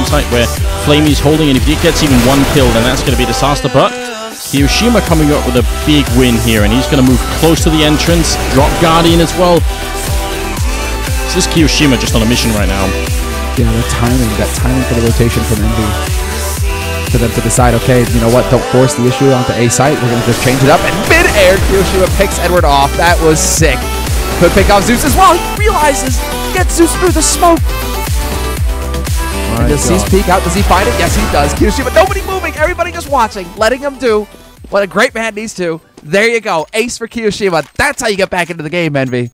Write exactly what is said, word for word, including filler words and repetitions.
site where Flamey's holding, and if he gets even one kill, then that's going to be disaster. But Kiyoshima coming up with a big win here, and he's going to move close to the entrance, drop Guardian as well. This is Kiyoshima just on a mission right now. Yeah, the timing, that timing for the rotation from Envy. For them to decide, okay, you know what, don't force the issue onto A site, we're going to just change it up, and mid-air, Kiyoshima picks Edward off. That was sick. Could pick off Zeus as well. He realizes, gets Zeus through the smoke. And does Cease peek out? Does he find it? Yes, he does. Kiyoshima, nobody moving, everybody just watching, letting him do what a great man needs to. There you go, ace for Kiyoshima. That's how you get back into the game, Envy.